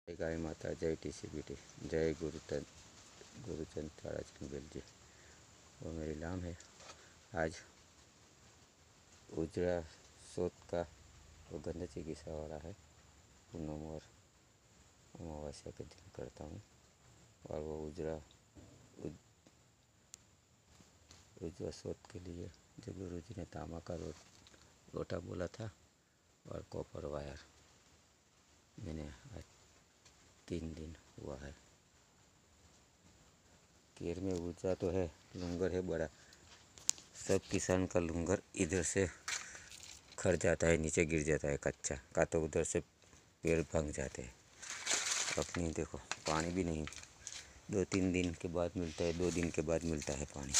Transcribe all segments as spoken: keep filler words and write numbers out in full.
जय गाय माता, जय टीसीबीटी, जय गुरुचंद गुरुचंद ताराचंद बेल जी। वो मेरी नाम है। आज उजड़ा सोत का वो गंध चिकित्सा वाला है। पूनम और अमावस्या के दिन करता हूँ। और वो उजड़ा उज, उजड़ा सोत के लिए जो गुरु जी ने तांबा का रो, लोटा बोला था और कॉपर वायर मैंने आज तीन दिन हुआ है। केर में ऊर्जा तो है, लंगर है बड़ा। सब किसान का लंगर इधर से खड़ जाता है, नीचे गिर जाता है कच्चा का, तो उधर से पेड़ भंग जाते हैं। अपनी देखो पानी भी नहीं, दो तीन दिन के बाद मिलता है, दो दिन के बाद मिलता है पानी।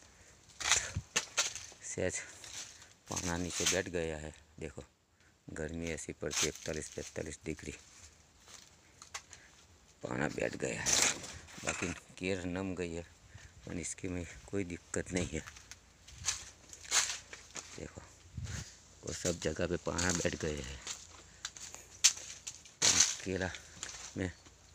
सहज पाना नीचे बैठ गया है। देखो गर्मी ऐसी पड़ती है, इकतालीस पैंतालीस डिग्री पाना बैठ गया है। बाकी केर नम गई है, पर इसके में कोई दिक्कत नहीं है। देखो वो सब जगह पे पाना बैठ गए हैं। केला में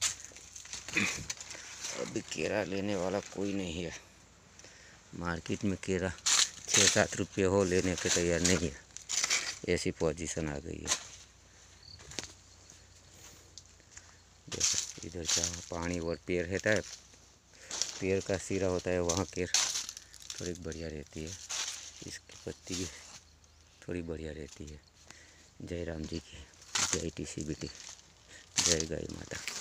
अभी केरा लेने वाला कोई नहीं है। मार्केट में केरा छः सात रुपये हो लेने के तैयार नहीं है, ऐसी पोजीशन आ गई है। देखो इधर का पानी और पेड़ रहता है, पेड़ का सिरा होता है, वहाँ केर थोड़ी बढ़िया रहती है। इसकी पत्ती भी थोड़ी बढ़िया रहती है। जय राम जी की, जय टीसीबीटी, जय गाय माता।